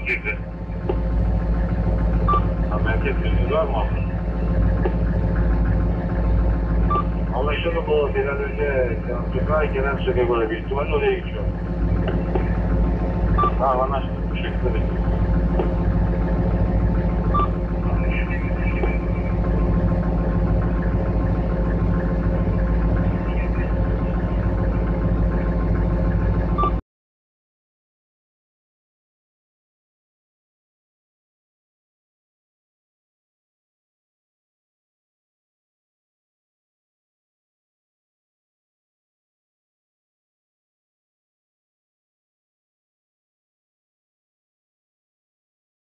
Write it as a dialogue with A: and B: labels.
A: girdi. Ha, merkez yüzü var mı abi? Anlaşıldı bu. Bir an önce genel süreye göre büyük ihtimalle oraya gidiyor. Tamam anlaştık. Bu şekilde bekliyoruz.